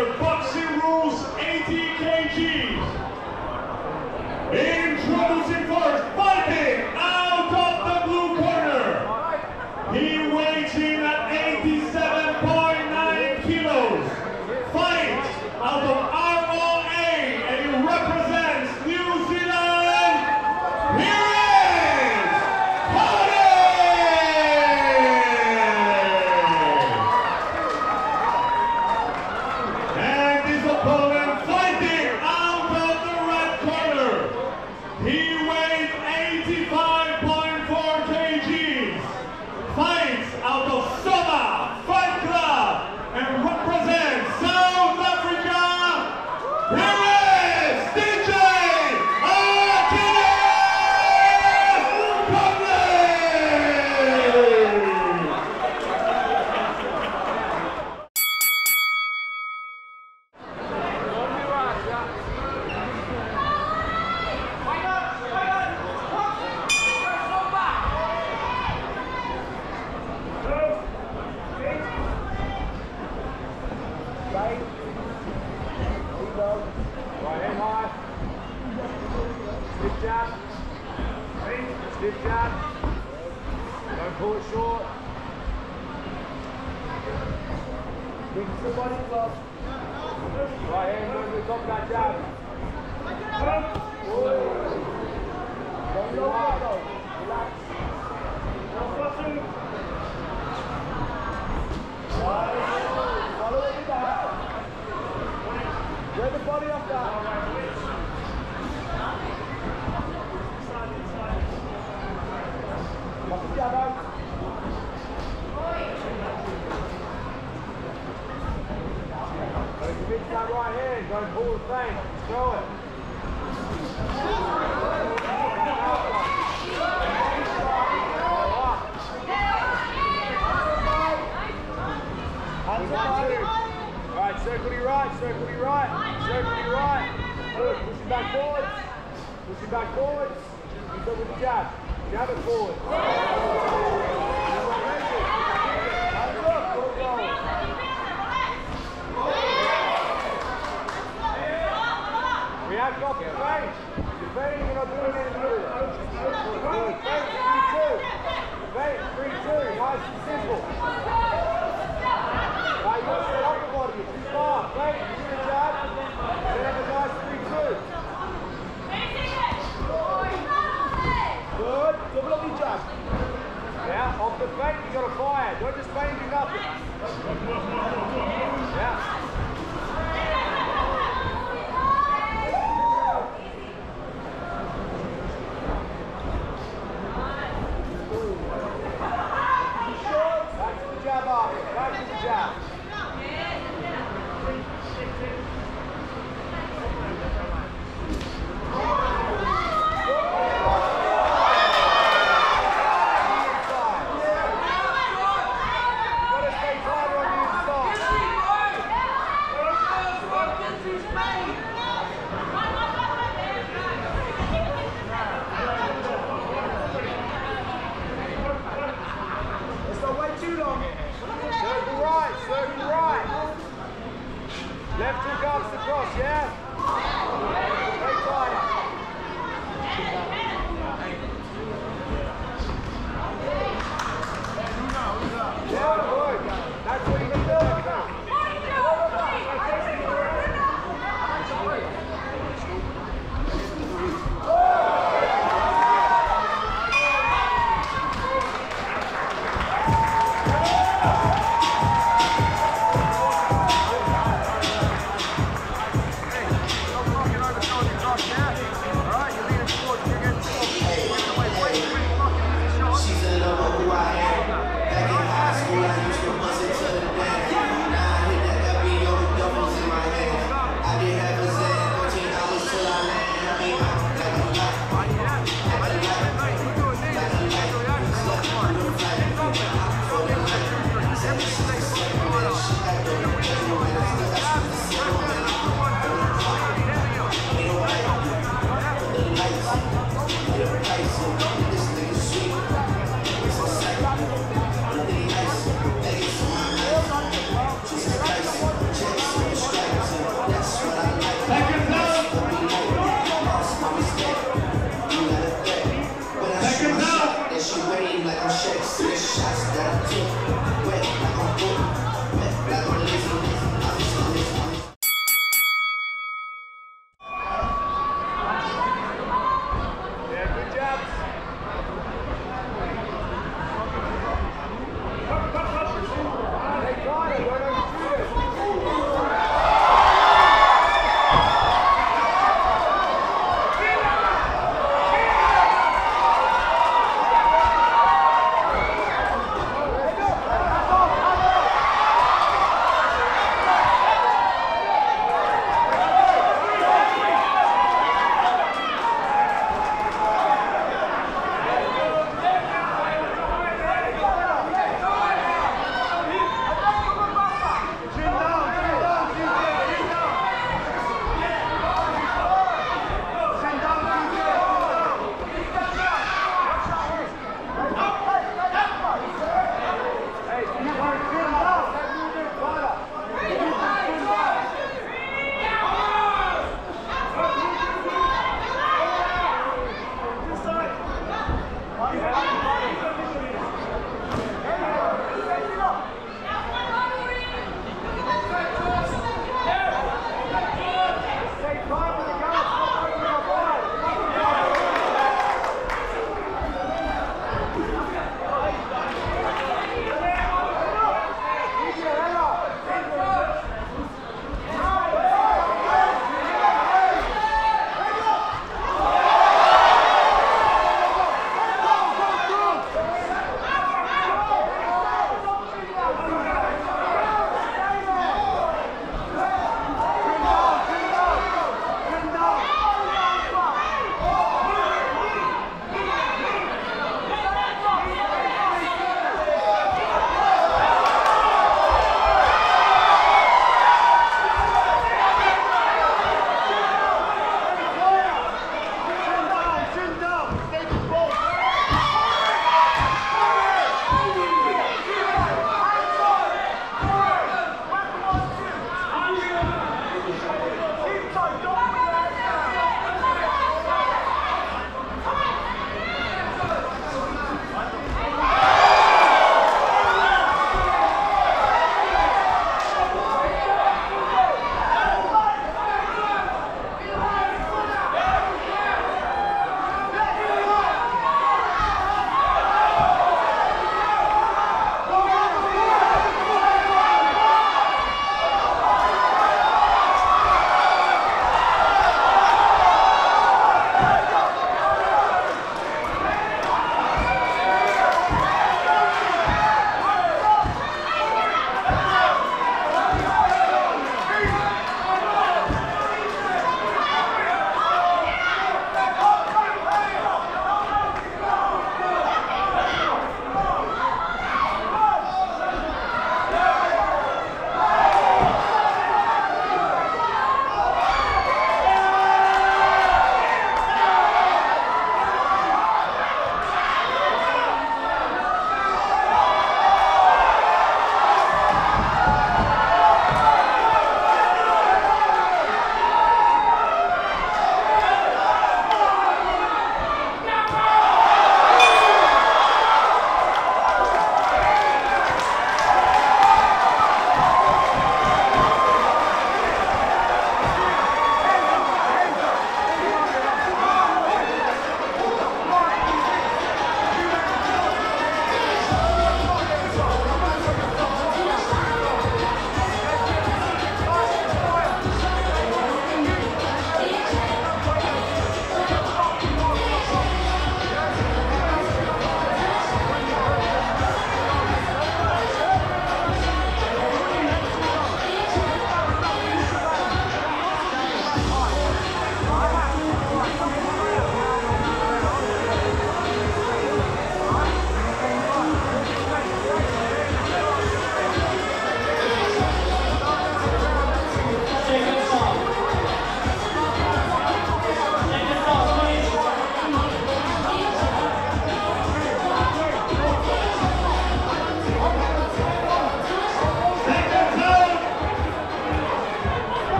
corner, boxing rules 80 kgs. Introducing first, fighting out of the blue corner. He weighs in at 87.9 kilos. Fights out of ROA and he represents New Zealand. Here is Cody! And his opponent fighting out of the red corner. He weighs 85.4 kgs. Fights out of Soma Fight Club and represents South Africa. Here is DJ Achilles Right hand high. Stiff jab. Stiff jab. Don't pull it short. Bring the body up. Right hand goes to the top of that jab. Don't go hard. Relax. Follow it with that. Get the body off that. Lock the jab out. Don't commit to that right hand. Don't pull the thing. Throw it. Hands up. Alright, circle to your right, circle to your right, circle to your right. Good, push it back forwards. Push it back forwards. Use it with the jab. Jab it forward. Hands up, good goal. React off your face. You're fading, you're not doing anything with it. Good, fade 3-2. Fade 3-2, nice and simple. Right, you got to set up the body, you're too far. Fade, do the jab. Then have a nice 3-2. Good, double up your jab. Yeah, off the fake, you got to fire. Don't just fade and do nothing. Yeah. Back to the jab after. Back to the jab. Left hook ups across, yeah?